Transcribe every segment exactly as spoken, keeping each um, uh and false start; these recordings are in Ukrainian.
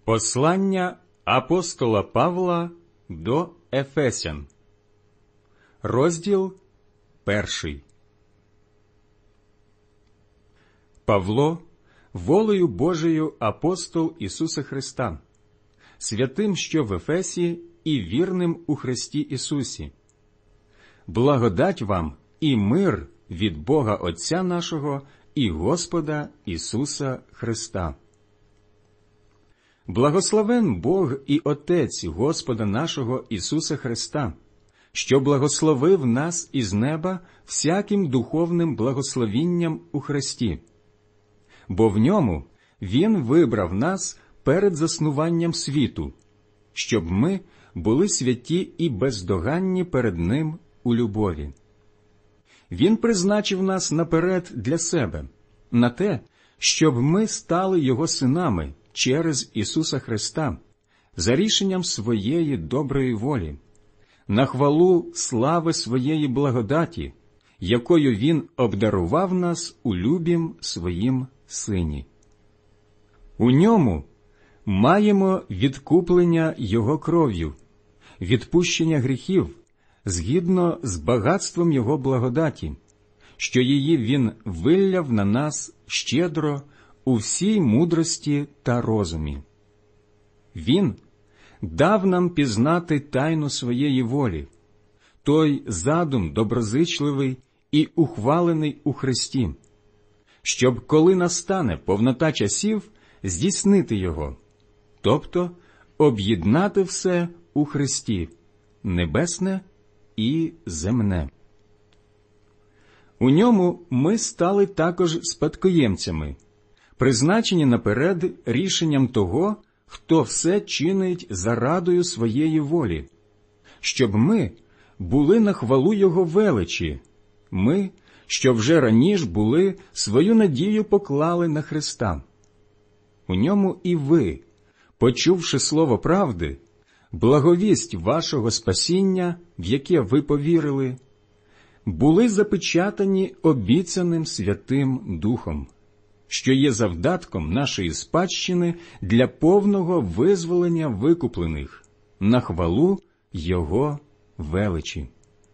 Послання апостола Павла до Ефесян, розділ перший. Павло, волею Божою апостол Ісуса Христа, святим, що в Ефесі, і вірним у Христі Ісусі. Благодать вам і мир від Бога Отця нашого і Господа Ісуса Христа. Благословен Бог і Отець Господа нашого Ісуса Христа, що благословив нас із неба всяким духовним благословінням у Христі. Бо в ньому Він вибрав нас перед заснуванням світу, щоб ми були святі і бездоганні перед Ним у любові. Він призначив нас наперед для себе, на те, щоб ми стали Його синами через Ісуса Христа, за рішенням своєї доброї волі, на хвалу слави своєї благодаті, якою Він обдарував нас у любім своїм Сині. У ньому маємо відкуплення Його кров'ю, відпущення гріхів, згідно з багатством Його благодаті, що її Він вилляв на нас щедро у всій мудрості та розумі. Він дав нам пізнати тайну своєї волі, той задум доброзичливий і ухвалений у Христі, щоб, коли настане повнота часів, здійснити його, тобто об'єднати все у Христі, небесне і земне. У ньому ми стали також спадкоємцями, призначені наперед рішенням того, хто все чинить за радою своєї волі, щоб ми були на хвалу Його величі, ми, що вже раніше були, свою надію поклали на Христа. У ньому і ви, почувши слово правди, благовість вашого спасіння, в яке ви повірили, були запечатані обіцяним Святим Духом, що є завдатком нашої спадщини для повного визволення викуплених, на хвалу Його величі.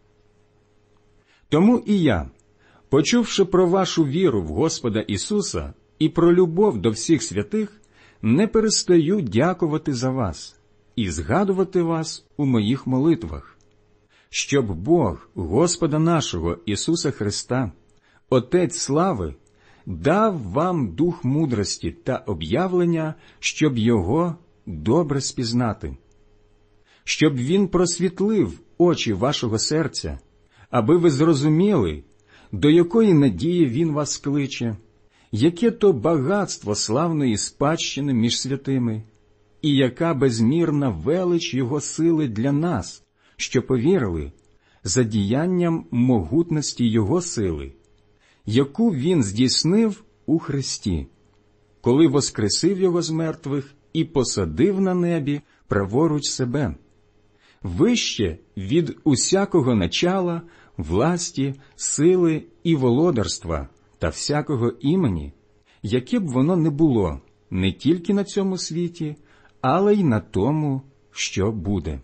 Тому і я, почувши про вашу віру в Господа Ісуса і про любов до всіх святих, не перестаю дякувати за вас і згадувати вас у моїх молитвах, щоб Бог Господа нашого Ісуса Христа, Отець слави, дав вам дух мудрості та об'явлення, щоб Його добре спізнати, щоб Він просвітлив очі вашого серця, аби ви зрозуміли, до якої надії Він вас кличе, яке то багатство славної спадщини між святими, і яка безмірна велич Його сили для нас, що повірили, за діянням могутності Його сили, яку Він здійснив у Христі, коли воскресив Його з мертвих і посадив на небі праворуч себе, вище від усякого начала, власті, сили і володарства та всякого імені, яке б воно не було не тільки на цьому світі, але й на тому, що буде.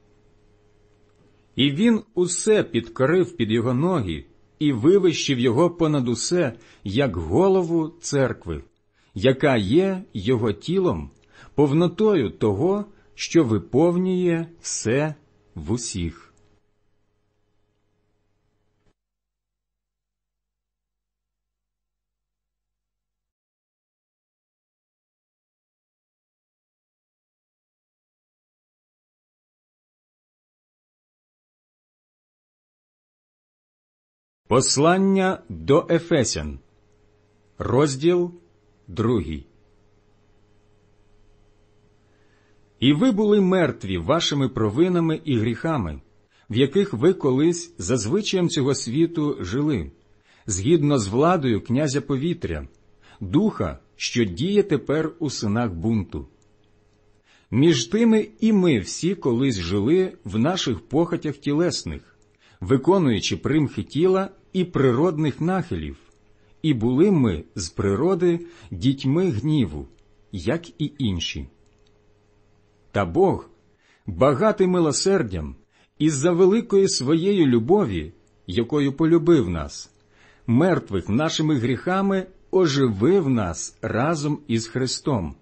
І Він усе підкорив під Його ноги і вивищив Його понад усе, як голову церкви, яка є Його тілом, повнотою того, що виповнює все в усіх. Послання до Ефесян, розділ другий. І ви були мертві вашими провинами і гріхами, в яких ви колись за звичаєм цього світу жили, згідно з владою князя повітря, духа, що діє тепер у синах бунту. Між тими і ми всі колись жили в наших похотях тілесних, виконуючи примхи тіла і природних нахилів, і були ми з природи дітьми гніву, як і інші. Та Бог, багатий милосердям, із-за великої своєї любові, якою полюбив нас, мертвих нашими гріхами, оживив нас разом із Христом.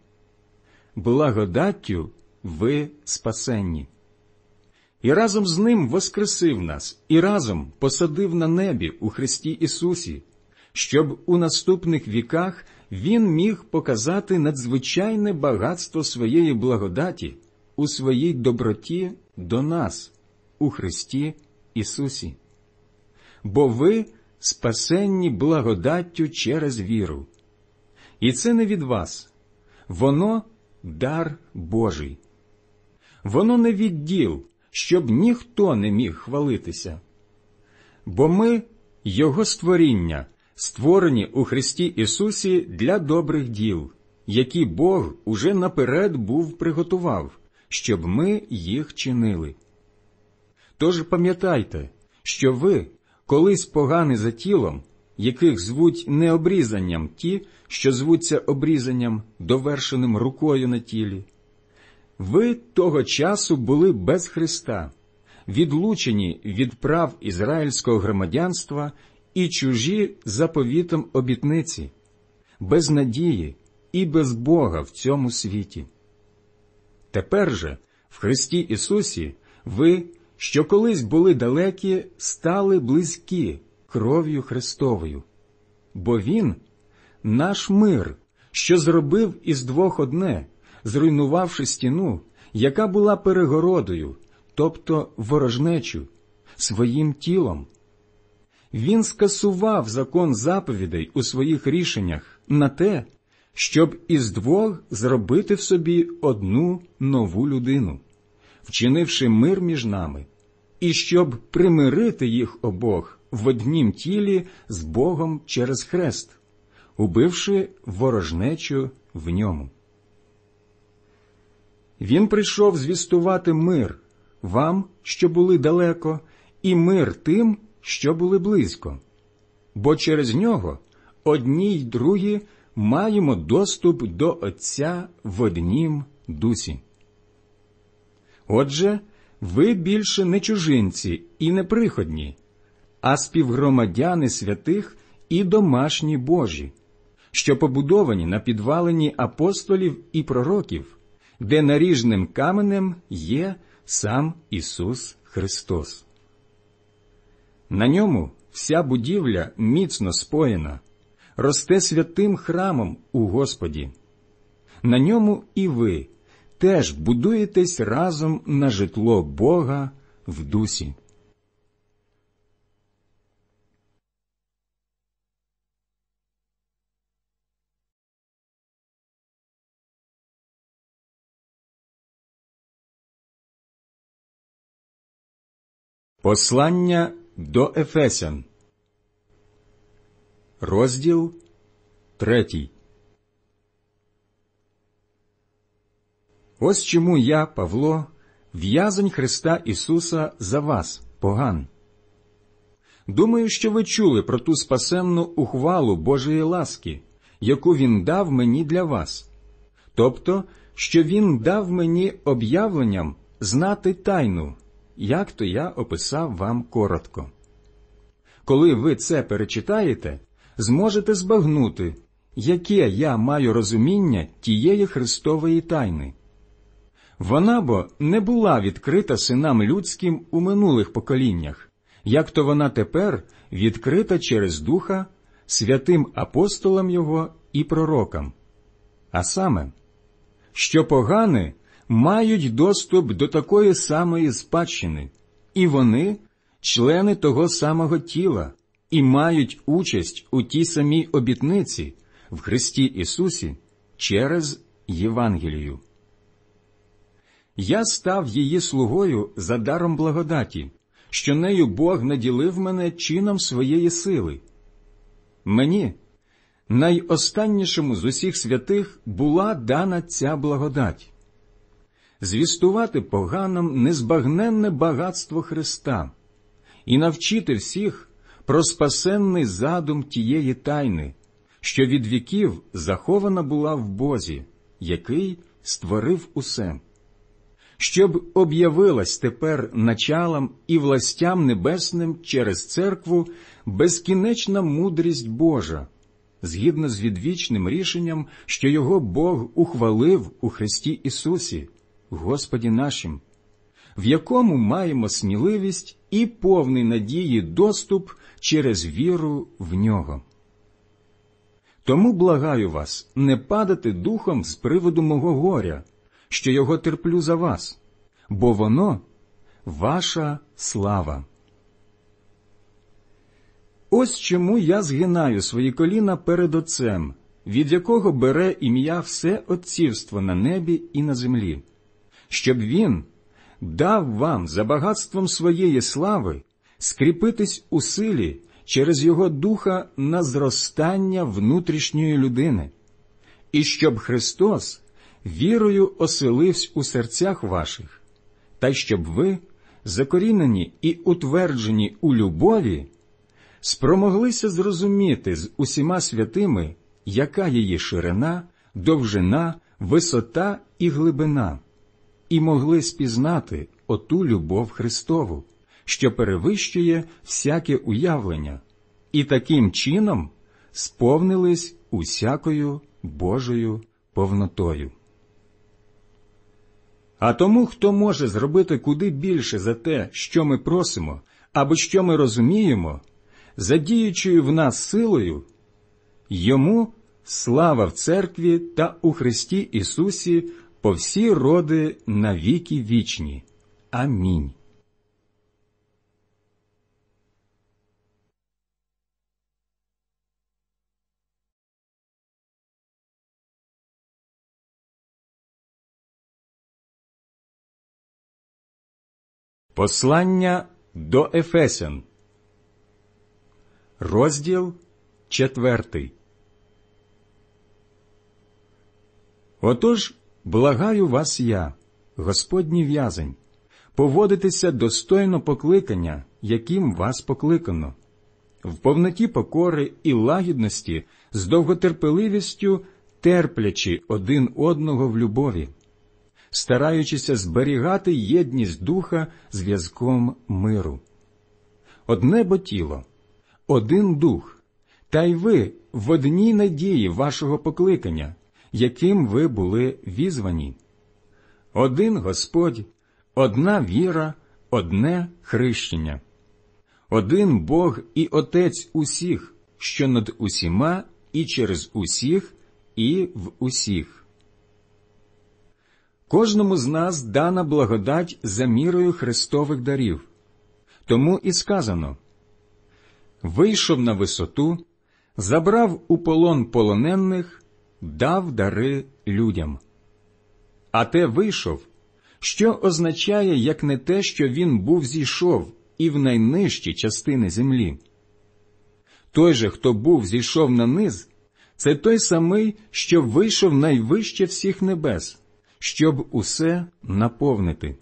Благодаттю ви спасенні. І разом з Ним воскресив нас, і разом посадив на небі у Христі Ісусі, щоб у наступних віках Він міг показати надзвичайне багатство своєї благодаті у своїй доброті до нас у Христі Ісусі. Бо ви спасенні благодаттю через віру. І це не від вас, воно дар Божий. Воно не від діл, щоб ніхто не міг хвалитися. Бо ми – Його створіння, створені у Христі Ісусі для добрих діл, які Бог уже наперед був приготував, щоб ми їх чинили. Тож пам'ятайте, що ви, колись погані за тілом, яких звуть не обрізанням ті, що звуться обрізанням, довершеним рукою на тілі, ви того часу були без Христа, відлучені від прав ізраїльського громадянства і чужі заповітом обітниці, без надії і без Бога в цьому світі. Тепер же, в Христі Ісусі, ви, що колись були далекі, стали близькі кров'ю Христовою. Бо Він – наш мир, що зробив із двох одне, зруйнувавши стіну, яка була перегородою, тобто ворожнечу, своїм тілом. Він скасував закон заповідей у своїх рішеннях на те, щоб із двох зробити в собі одну нову людину, вчинивши мир між нами, і щоб примирити їх обох в однім тілі з Богом через хрест, убивши ворожнечу в ньому. Він прийшов звістувати мир вам, що були далеко, і мир тим, що були близько. Бо через нього одні й другі маємо доступ до Отця в однім дусі. Отже, ви більше не чужинці і не приходні, а співгромадяни святих і домашні Божі, що побудовані на підвалині апостолів і пророків, де наріжним каменем є сам Ісус Христос. На ньому вся будівля міцно споєна, росте святим храмом у Господі. На ньому і ви теж будуєтесь разом на житло Бога в дусі. Послання до Ефесян, розділ третій. Ось чому я, Павло, в'язень Христа Ісуса за вас, поган. Думаю, що ви чули про ту спасенну ухвалу Божої ласки, яку Він дав мені для вас, тобто, що Він дав мені об'явленням знати тайну, як то я описав вам коротко. Коли ви це перечитаєте, зможете збагнути, яке я маю розуміння тієї Христової тайни. Вона бо не була відкрита синам людським у минулих поколіннях, як то вона тепер відкрита через Духа святим апостолам Його і пророкам. А саме, що погани мають доступ до такої самої спадщини, і вони – члени того самого тіла, і мають участь у тій самій обітниці в Христі Ісусі через Євангелію. Я став її слугою за даром благодаті, що нею Бог наділив мене чином своєї сили. Мені, найостаннішому з усіх святих, була дана ця благодать – звістувати поганам незбагненне багатство Христа і навчити всіх про спасенний задум тієї тайни, що від віків захована була в Бозі, який створив усе. щоб об'явилась тепер началам і властям небесним через церкву безкінечна мудрість Божа, згідно з відвічним рішенням, що його Бог ухвалив у Христі Ісусі, Господі нашим, в якому маємо сміливість і повний надії доступ через віру в Нього. Тому благаю вас не падати духом з приводу мого горя, що його терплю за вас, бо воно – ваша слава. Ось чому я згинаю свої коліна перед Отцем, від якого бере ім'я все отцівство на небі і на землі, щоб Він дав вам за багатством своєї слави скріпитись у силі через Його Духа на зростання внутрішньої людини, і щоб Христос вірою оселився у серцях ваших, та щоб ви, закорінені і утверджені у любові, спромоглися зрозуміти з усіма святими, яка її ширина, довжина, висота і глибина, і могли спізнати оту любов Христову, що перевищує всяке уявлення, і таким чином сповнились усякою Божою повнотою. А тому, хто може зробити куди більше за те, що ми просимо, або що ми розуміємо, задіючою в нас силою, йому слава в церкві та у Христі Ісусі по всі роди на віки вічні. Амінь. Послання до Ефесян, розділ четвертий. Отож, благаю вас я, Господній в'язень, поводитися достойно покликання, яким вас покликано, в повноті покори і лагідності, з довготерпеливістю терплячи один одного в любові, стараючися зберігати єдність духа зв'язком миру. Одне бо тіло, один дух, та й ви в одній надії вашого покликання, яким ви були візвані. Один Господь, одна віра, одне хрещення. Один Бог і Отець усіх, що над усіма і через усіх і в усіх. Кожному з нас дана благодать за мірою Христових дарів. Тому і сказано: «Вийшов на висоту, забрав у полон полонених, дав дари людям». А те «вийшов», що означає, як не те, що він був зійшов і в найнижчі частини землі. Той же, хто був зійшов на низ, це той самий, що вийшов найвище всіх небес, щоб усе наповнити.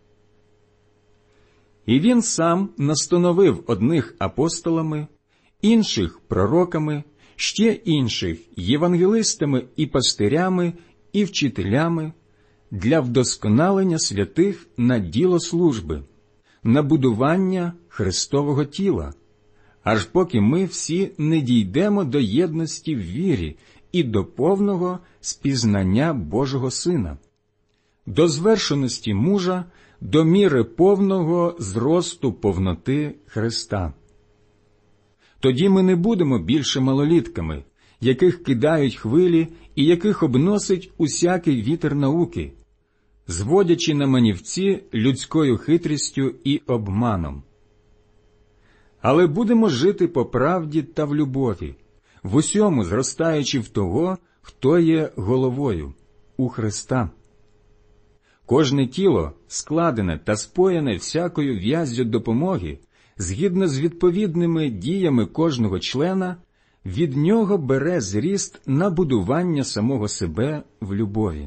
І він сам настановив одних апостолами, інших пророками, ще інших євангелистами і пастирями і вчителями для вдосконалення святих на діло служби, на будування Христового тіла, аж поки ми всі не дійдемо до єдності в вірі і до повного спізнання Божого Сина, до звершеності мужа, до міри повного зросту повноти Христа. Тоді ми не будемо більше малолітками, яких кидають хвилі і яких обносить усякий вітер науки, зводячи на манівці людською хитрістю і обманом. Але будемо жити по правді та в любові, в усьому зростаючи в того, хто є головою, у Христа. Кожне тіло, складене та споєне всякою в'яззю допомоги, згідно з відповідними діями кожного члена, від нього бере зріст на будування самого себе в любові.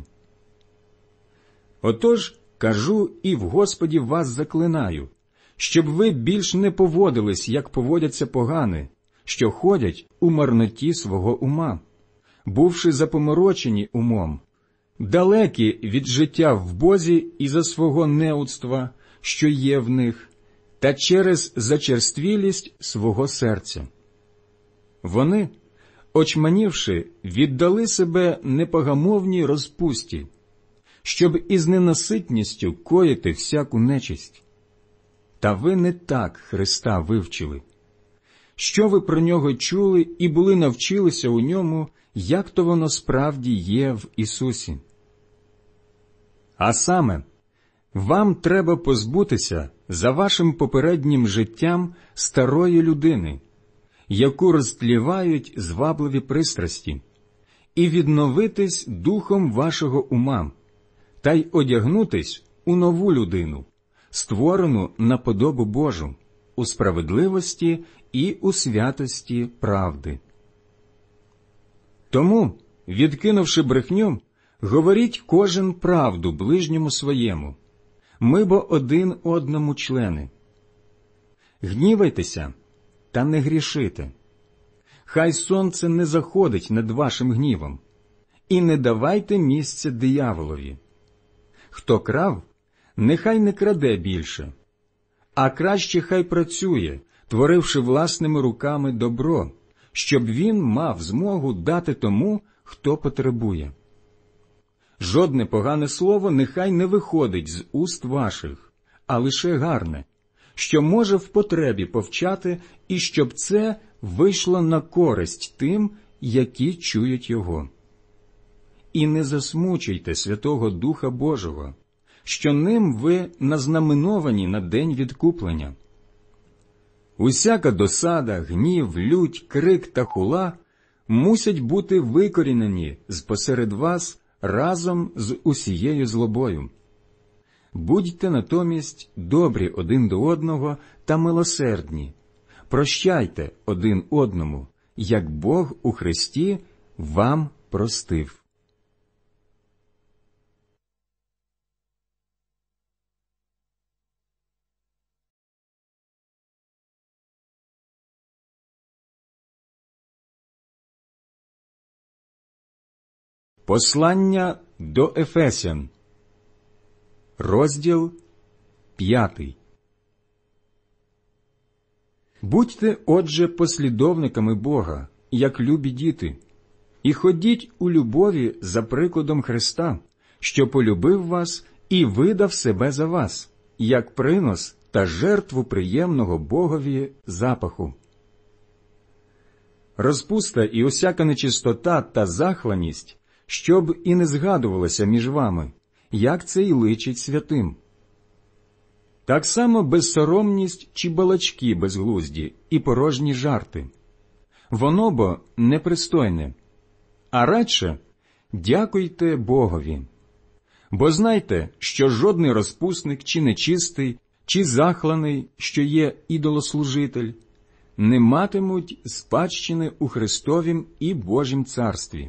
Отож, кажу і в Господі вас заклинаю, щоб ви більш не поводились, як поводяться погани, що ходять у марноті свого ума, бувши запоморочені умом, далекі від життя в Бозі із-за свого неудства, що є в них, та через зачерствілість свого серця. Вони, очманівши, віддали себе непогамовній розпусті, щоб із ненаситністю коїти всяку нечисть. Та ви не так Христа вивчили. Що ви про нього чули і були навчилися у ньому, як то воно справді є в Ісусі? А саме, вам треба позбутися за вашим попереднім життям старої людини, яку розтлівають звабливі пристрасті, і відновитись духом вашого ума, та й одягнутись у нову людину, створену на подобу Божу, у справедливості і у святості правди. Тому, відкинувши брехню, говоріть кожен правду ближньому своєму. Ми бо один одному члени. Гнівайтеся, та не грішите. Хай сонце не заходить над вашим гнівом, і не давайте місця дияволові. Хто крав, нехай не краде більше, а краще хай працює, творивши власними руками добро, щоб він мав змогу дати тому, хто потребує. Жодне погане слово нехай не виходить з уст ваших, а лише гарне, що може в потребі повчати, і щоб це вийшло на користь тим, які чують його. І не засмучуйте Святого Духа Божого, що ним ви назнаменовані на день відкуплення. Усяка досада, гнів, лють, крик та хула мусять бути викорінені з-посеред вас разом з усією злобою. Будьте натомість добрі один до одного та милосердні, прощайте один одному, як Бог у Христі вам простив. Послання до Ефесян, розділ п'ятий. Будьте, отже, послідовниками Бога, як любі діти, і ходіть у любові за прикладом Христа, що полюбив вас і видав себе за вас, як принос та жертву приємного Богові запаху. Розпуста і усяка нечистота та захланість щоб і не згадувалося між вами, як це й личить святим. Так само безсоромність чи балачки безглузді і порожні жарти. Воно бо непристойне, а радше дякуйте Богові. Бо знайте, що жодний розпусник чи нечистий, чи захланий, що є ідолослужитель, не матимуть спадщини у Христовім і Божім царстві.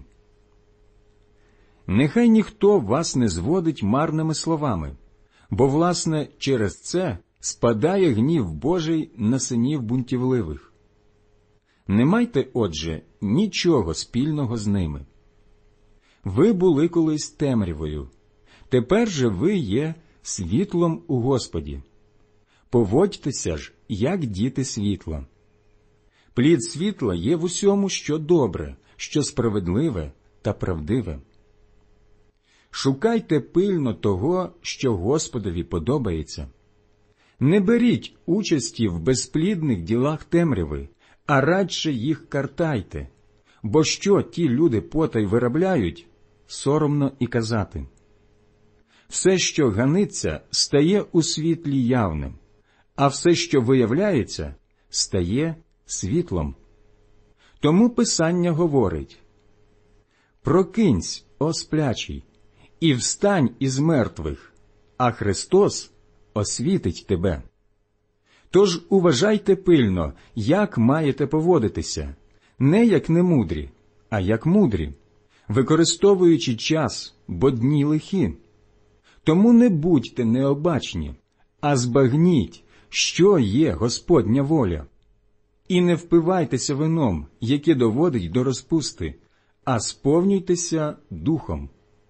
Нехай ніхто вас не зводить марними словами, бо, власне, через це спадає гнів Божий на синів бунтівливих. Не майте, отже, нічого спільного з ними. Ви були колись темрявою, тепер же ви є світлом у Господі. Поводьтеся ж, як діти світла. Плід світла є в усьому, що добре, що справедливе та правдиве. Шукайте пильно того, що Господові подобається. Не беріть участі в безплідних ділах темряви, а радше їх картайте, бо що ті люди потай виробляють, соромно і казати. Все, що ганиться, стає у світлі явним, а все, що виявляється, стає світлом. Тому Писання говорить: «Прокинься, о сплячий, і встань із мертвих, а Христос освітить тебе». Тож уважайте пильно, як маєте поводитися, не як немудрі, а як мудрі, використовуючи час, бо дні лихі. Тому не будьте необачні, а збагніть, що є Господня воля. І не впивайтеся вином, яке доводить до розпусти, а сповнюйтеся духом.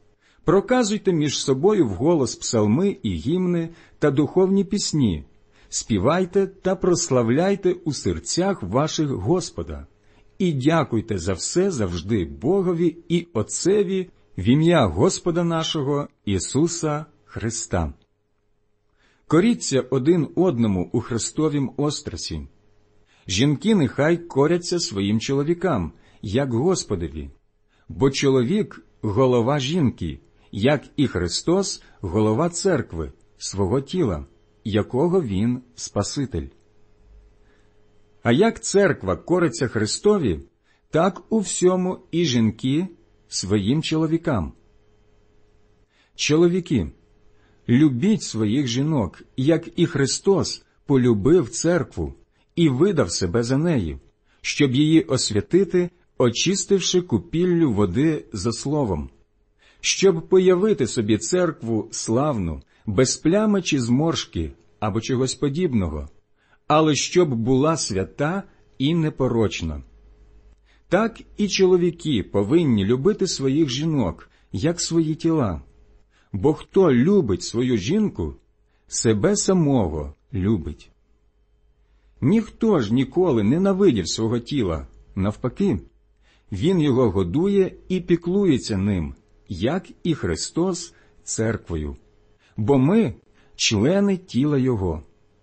Проказуйте між собою вголос псалми і гімни та духовні пісні, співайте та прославляйте у серцях ваших Господа, і дякуйте за все завжди Богові і Отцеві в ім'я Господа нашого Ісуса Христа. Коріться один одному у Христовім острасі. Жінки нехай коряться своїм чоловікам, як Господові, бо чоловік – голова жінки, як і Христос – голова церкви, свого тіла, якого Він Спаситель. А як церква кориться Христові, так у всьому і жінки своїм чоловікам. Чоловіки, любіть своїх жінок, як і Христос полюбив церкву і видав себе за неї, щоб її освятити, очистивши купіллю води за словом, щоб появити собі церкву славну, без плями чи зморшки або чогось подібного, але щоб була свята і непорочна. Так і чоловіки повинні любити своїх жінок, як свої тіла. Бо хто любить свою жінку, себе самого любить. Ніхто ж ніколи не ненавидів свого тіла, навпаки, він його годує і піклується ним, як і Христос церквою, бо ми – члени тіла Його.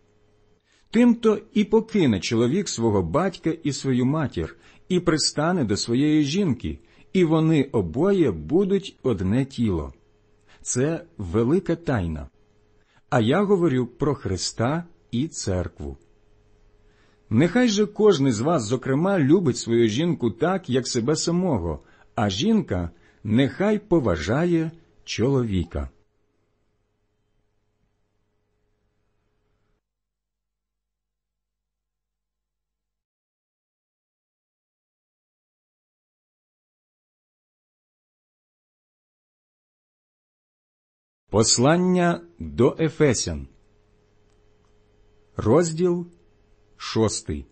Тимто і покине чоловік свого батька і свою матір, і пристане до своєї жінки, і вони обоє будуть одне тіло. Це велика тайна. А я говорю про Христа і церкву. Нехай же кожний з вас, зокрема, любить свою жінку так, як себе самого, а жінка нехай поважає чоловіка. Послання до Ефесян, розділ шостий.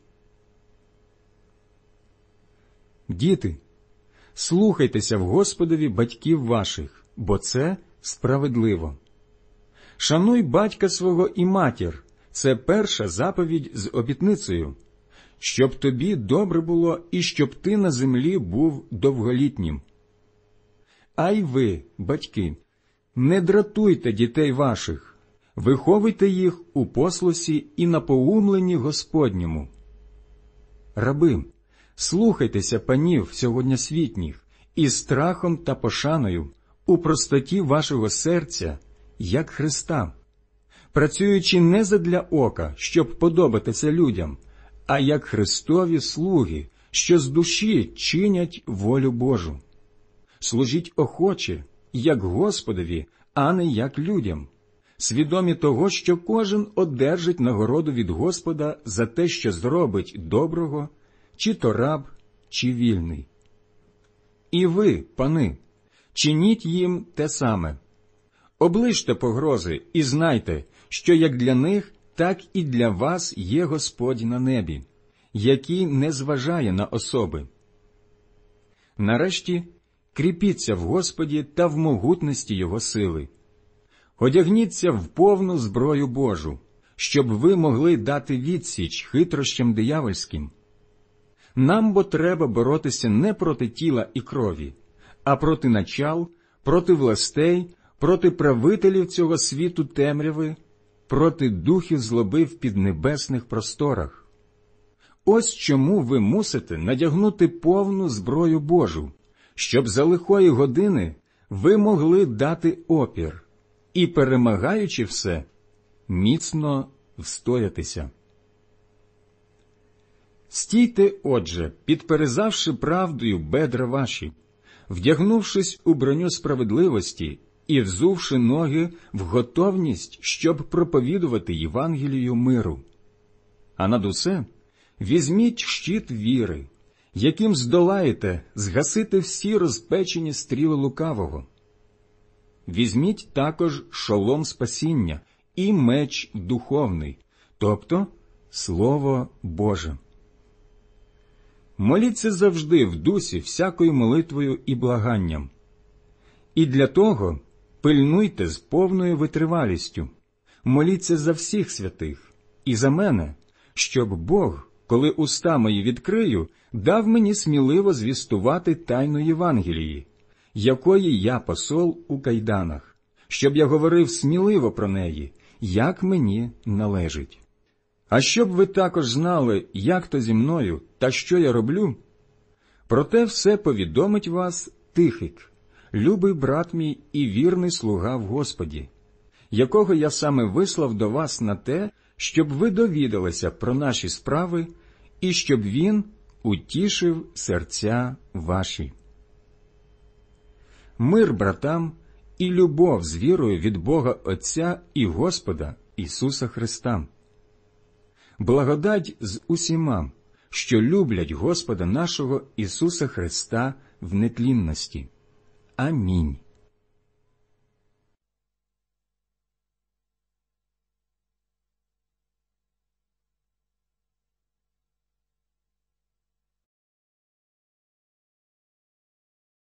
Діти, слухайтеся в Господові батьків ваших, бо це справедливо. Шануй батька свого і матір – це перша заповідь з обітницею, щоб тобі добре було і щоб ти на землі був довголітнім. А й ви, батьки, не дратуйте дітей ваших, виховуйте їх у послусі і напоумленні Господньому. Раби, слухайтеся панів сьогоднішніх із страхом та пошаною, у простоті вашого серця, як Христа, працюючи не задля ока, щоб подобатися людям, а як Христові слуги, що з душі чинять волю Божу. Служіть охоче, як Господові, а не як людям, свідомі того, що кожен одержить нагороду від Господа за те, що зробить доброго, чи то раб, чи вільний. І ви, пани, чиніть їм те саме. Оближте погрози і знайте, що як для них, так і для вас є Господь на небі, який не зважає на особи. Нарешті, кріпіться в Господі та в могутності Його сили. Одягніться в повну зброю Божу, щоб ви могли дати відсіч хитрощам диявольським. Нам бо треба боротися не проти тіла і крові, а проти начал, проти властей, проти правителів цього світу темряви, проти духів злоби в піднебесних просторах. Ось чому ви мусите надягнути повну зброю Божу, щоб за лихої години ви могли дати опір і, перемагаючи все, міцно встоятися. Стійте, отже, підперезавши правдою бедра ваші, вдягнувшись у броню справедливості і взувши ноги в готовність, щоб проповідувати Євангелію миру. А над усе візьміть щит віри, яким здолаєте згасити всі розпечені стріли лукавого. Візьміть також шолом спасіння і меч духовний, тобто Слово Боже. Моліться завжди в дусі всякою молитвою і благанням. І для того пильнуйте з повною витривалістю, моліться за всіх святих і за мене, щоб Бог, коли уста мої відкрию, дав мені сміливо звістувати тайну Євангелії, якої я посол у кайданах, щоб я говорив сміливо про неї, як мені належить. А щоб ви також знали, як то зі мною та що я роблю, про те все повідомить вас Тихик, любий брат мій і вірний слуга в Господі, якого я саме вислав до вас на те, щоб ви довідалися про наші справи і щоб він утішив серця ваші. Мир братам і любов з вірою від Бога Отця і Господа Ісуса Христа. Благодать з усіма, що люблять Господа нашого Ісуса Христа в нетлінності. Амінь.